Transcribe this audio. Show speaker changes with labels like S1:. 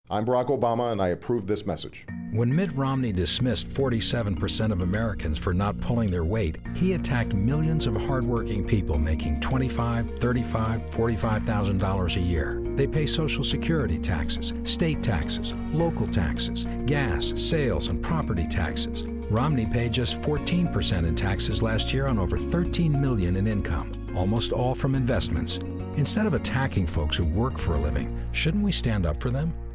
S1: I'm Barack Obama, and I approve this message.
S2: When Mitt Romney dismissed 47% of Americans for not pulling their weight, he attacked millions of hardworking people making $25,000, $35,000, $45,000 a year. They pay Social Security taxes, state taxes, local taxes, gas, sales, and property taxes. Romney paid just 14% in taxes last year on over $13 million in income, almost all from investments. Instead of attacking folks who work for a living, shouldn't we stand up for them?